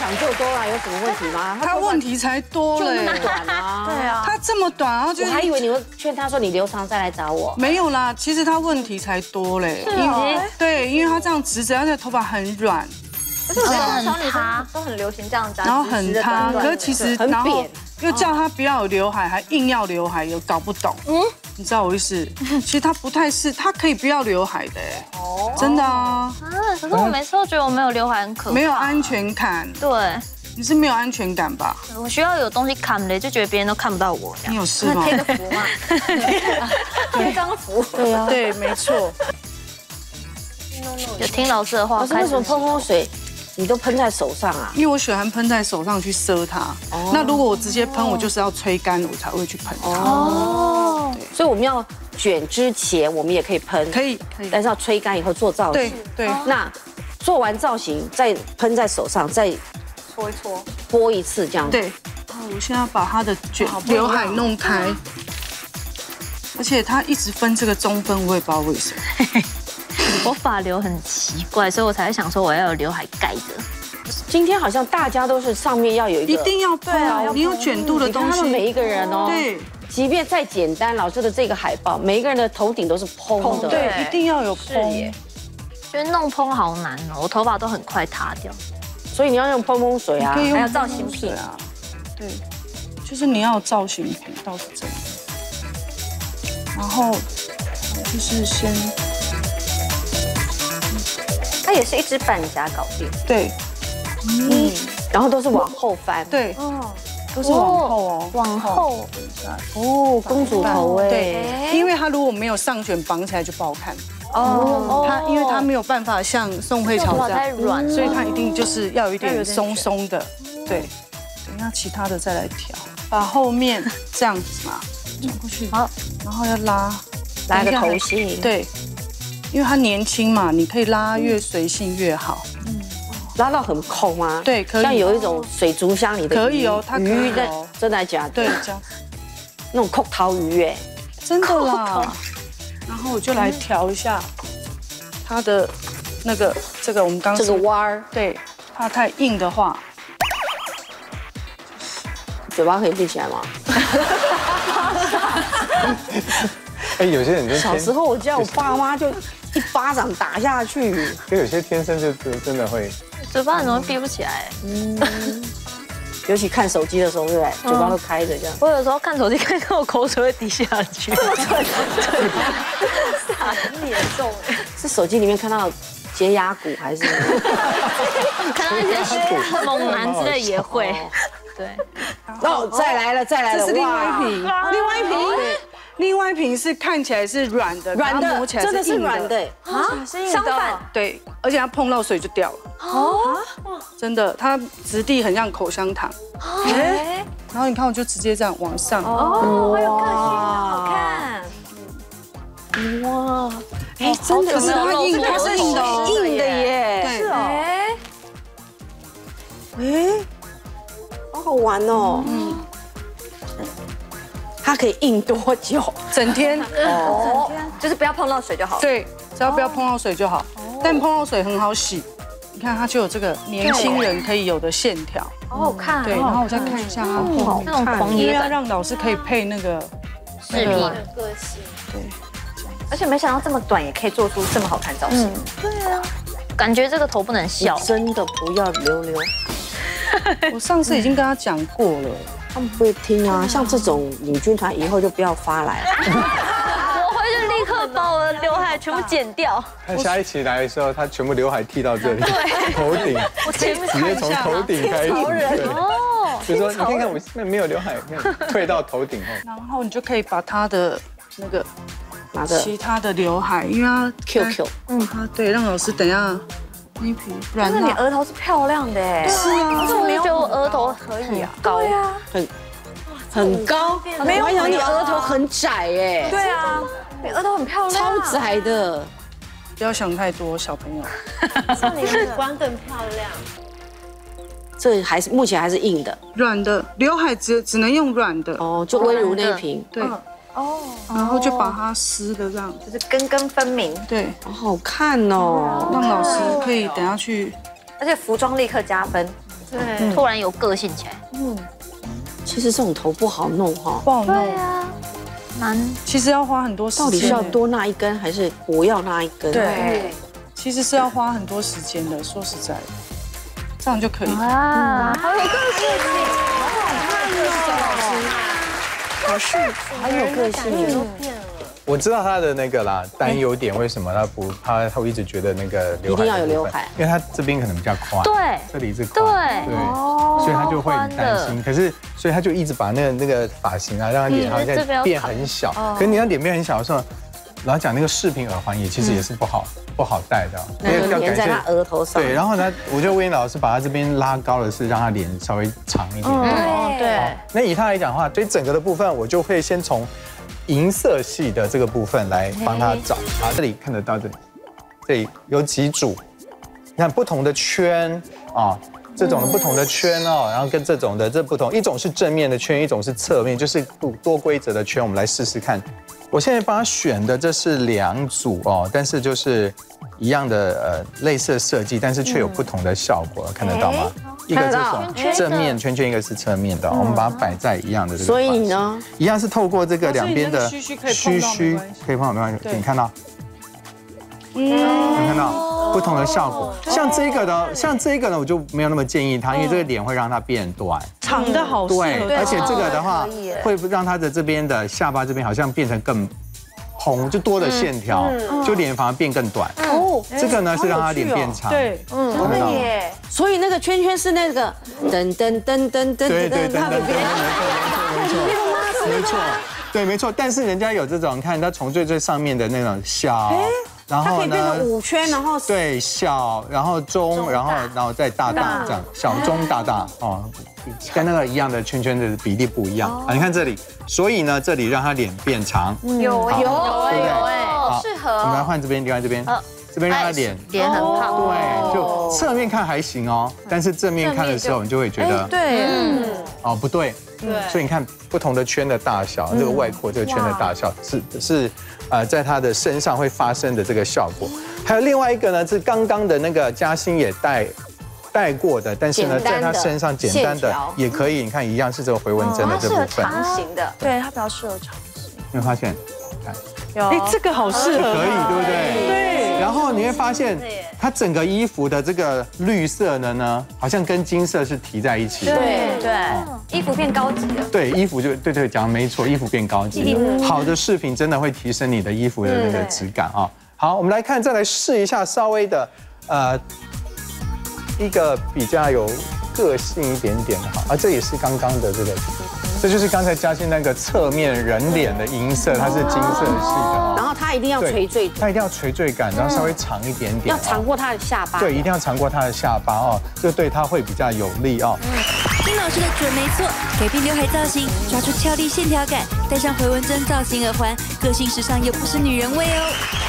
想救Dora有什么问题吗？ 他问题才多嘞， 就那么短啊。 对啊， 他这么短，然后就我还以为你会劝他说你留长再来找我。 没有啦，其实他问题才多嘞。对，因为他这样直直，而且头发很软， 而且我觉得小女生都很流行这样子， 然后很塌，可是其实然后又叫他不要有刘海，还硬要刘海，有搞不懂。你知道我意思？其实他不太是，他可以不要刘海的，真的啊。 可是我每次都觉得我没有刘海很可怕， 没有安全感。 对， 你是没有安全感吧？ 我需要有东西看嘞，就觉得别人都看不到我。 你有事吗？ 贴个符嘛，贴张符。 对啊， 对，没错。 有听老师的话。 可是为什么喷风水你都喷在手上啊？ 因为我喜欢喷在手上去遮它。那如果我直接喷，我就是要吹干我才会去喷它。 哦，所以我们要卷之前，我们也可以喷， 可以， 但是要吹干以后做造型。 对。 那做完造型再喷在手上，再搓一搓， 拨一次这样。 对。我现在要把它的刘海弄开，而且它一直分这个中分，我也不知道为什么。 我发流很奇怪，所以我才想说我要有刘海盖着。 今天好像大家都是上面要有一个， 一定要喷啊！你有卷度的东西， 他们每一个人哦， 对， 即便再简单，老师的这个海报，每一个人的头顶都是蓬的， 对，一定要有蓬。 觉得弄蓬好难哦，我头发都很快塌掉。 所以你要用蓬风水啊， 还有造型品啊，对，就是你要有造型品，倒是真的。然后就是先。 它也是一支半甲搞定。 对， 然后都是往后翻。 对，都是往后哦， 往后。 哦，公主头哎。 对，因为它如果没有上卷绑起来就不好看。哦，因为它没有办法像宋慧乔这样软， 所以它一定就是要有一点松松的。对，等一下其他的再来调，把后面这样子嘛转过去，好，然后要拉个头型。 对。因为他年轻嘛，你可以拉越随性越好。 拉到很空吗？ 对，可以。 像有一种水族箱里的可以哦，它鱼的，真的假的？ 对，这样。 那种扣桃鱼哎， 真的啦。然后我就来调一下它的那个这个我们刚这个弯儿， 对，怕太硬的话， 嘴巴可以闭起来吗？ 哎，有些人就小时候我叫我爸妈就一巴掌打下去， 可有些天生就真的会， 嘴巴很容易闭不起来。 尤其看手机的时候，对不对？嘴巴都开着这样。 我有时候看手机看我口水会滴下去。 很严重。 是手机里面看到洁牙骨还是？ 看到一些猛男之类也会。对。 哦，再来了， 这是另外一瓶，另外一瓶是看起来是软的，摸起来真的是软的啊，相反， 对，而且它碰到水就掉了。哦，真的，它质地很像口香糖。哎，然后你看，我就直接这样往上。 哦，好有个性，好看。 哇，哎，真的， 可是它硬，它是硬的耶。 是哦。 哎，好好玩哦。它可以硬多久？ 整天哦，就是不要碰到水就好。 对，只要不要碰到水就好。但碰到水很好洗，你看它就有这个年轻人可以有的线条。 好好看。 对，然后我再看一下它后面， 那种狂野感， 因为要让老师可以配那个视频个性。 对， 而且没想到这么短也可以做出这么好看造型。 对啊，感觉这个头不能笑。 真的不要留。 我上次已经跟他讲过了。 他们不会听啊，像这种女军团以后就不要发来了。 我回去立刻把我的刘海全部剪掉。 他下一期来的时候，他全部刘海剃到这里，头顶， 我前面直接从头顶开始。哦，就说你看看我现在没有刘海，退到头顶后。 然后你就可以把他的那个哪个其他的刘海，因为他 QQ， 对，让老师等一下。那瓶软但是你额头是漂亮的哎， 是啊， 我怎么觉得我额头可以啊？高呀， 很高，没有，我想你额头很窄哎。 对啊，你额头很漂亮， 超窄的。 不要想太多，小朋友。 像你五官更漂亮。 这还是目前还是硬的， 软的刘海只能用软的哦，就微如那一瓶。 对。哦，然后就把它撕的这样， 就是根根分明。 对， 好好看哦， 让老师可以等下去， 而且服装立刻加分。 对，突然有个性起来。 其实这种头不好弄哈， 不好弄。 对啊，难。 其实要花很多时间。 到底是要多那一根还是不要那一根？ 对，其实是要花很多时间的。说实在的，这样就可以。 啊，好有个性， 好是很有个性。 我知道他的那个啦担忧点，为什么他会一直觉得那个刘海一定要有刘海， 因为他这边可能比较宽， 对， 这里是宽，对，所以他就会很担心。可是，所以他就一直把那个发型啊，让他脸好像变很小。可是你让脸变很小的时候，老讲那个饰品耳环也其实也是不好戴的， 因为要粘在他额头上。 对，然后呢，我就魏老师把他这边拉高的是让他脸稍微长一点。 对。 那以他来讲的话，对整个的部分，我就会先从银色系的这个部分来帮他找啊，这里看得到这里有几组，你看不同的圈啊，这种的不同的圈哦，然后跟这种的这不同，一种是正面的圈，一种是侧面，就是多规则的圈，我们来试试看。我现在帮他选的这是2组哦，但是就是一样的类似的设计，但是却有不同的效果，看得到吗？一个是正面圈圈，一个是侧面的，我们把它摆在一样的这个。 所以呢， 一样是透过这个两边的须须可以碰到没关系，你看到，你看到不同的效果。像这个呢，我就没有那么建议他，因为这个脸会让它变短， 长的好适合。 对，而且这个的话会让他的这边的下巴这边好像变成更蓬，就多的线条，就脸反而变更短。这个呢是让他脸变长， 对， 看得到。 所以那个圈圈是那个噔噔噔噔噔噔，他的边， 没错，对，没错。但是人家有这种，看他从最上面的那种小，然后呢 5圈，然后对小，然后中，然后再大这样，小中大哦，跟那个一样的圈圈的比例不一样啊。你看这里，所以呢这里让他脸变长， 有对不对？ 好适合。 我们来换这边，另外这边。这边让他脸很胖， 对，就侧面看还行哦，但是正面看的时候，你就会觉得， 对， 哦不对，所以你看不同的圈的大小，这个外扩这个圈的大小是在他的身上会发生的这个效果。还有另外一个呢，是刚刚的那个嘉欣也戴过的，但是呢，在他身上简单的也可以，你看一样是这个回纹针的这部分， 长型的，对，它比较适合长型。 你会发现，看， 这个好适合， 可以，对不对？ 对。 然后你会发现，它整个衣服的这个绿色的呢，好像跟金色是提在一起的。 对，衣服变高级了。 对，衣服就对，讲得没错，衣服变高级。好的饰品真的会提升你的衣服的那个质感啊。好，我们来看，再来试一下稍微的一个比较有个性一点点的哈，这也是刚刚的这个。这就是刚才嘉欣那个侧面人脸的银色，它是金色系的。 然后它一定要垂坠， 它一定要垂坠感，然后稍微长一点点， 要长过它的下巴。 对，一定要长过它的下巴哦，这对它会比较有利哦。 金老师的准没错，改变刘海造型，抓出俏丽线条感，戴上回纹针造型耳环，个性时尚又不失女人味哦。